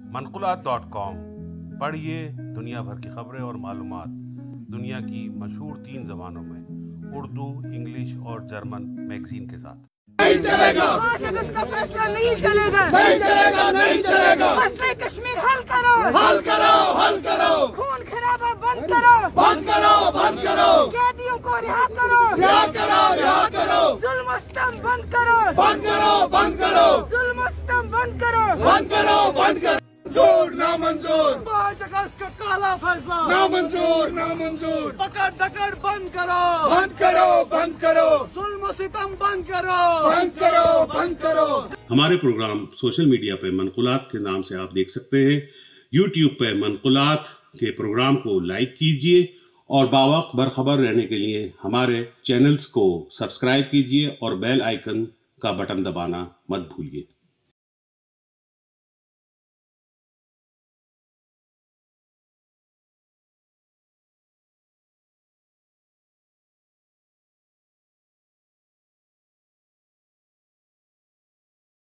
منقولات.com پڑھیے دنیا بھر کی خبریں اور معلومات دنیا کی مشہور 3 زبانوں میں، اردو، انگلش اور جرمن میگزین کے ساتھ۔ نہیں چلے گا، اس کا فیصلہ نہیں چلے گا، نہیں چلے گا، نہیں چلے گا۔ مسئلہ کشمیر حل کرو، حل کرو، حل کرو، خون خرابہ بند کرو، بند کرو، بند کرو، قیدیوں کو رہا کرو، رہا کرو، رہا کرو، ظلم و ستم بند کرو، بند کرو، بند کرو، ظلم و ستم بند کرو، بند کرو، بند کرو۔ منظور، نامنظور۔ 5 اگست کا کالا فیصلہ نامنظور، نامنظور۔ پکڑ دکڑ بند کرو، بند کرو، بند کرو، ظلم و ستم بند کرو، بند کرو، بند کرو۔ ہمارے پروگرام سوشل میڈیا پہ منقولات کے نام سے آپ دیکھ سکتے ہیں۔ یوٹیوب پہ منقولات کے پروگرام کو لائک کیجئے اور باوقت برخبر رہنے کے لیے ہمارے چینلز کو سبسکرائب کیجئے اور بیل آئیکن کا بٹن دبانا مت بھولیے۔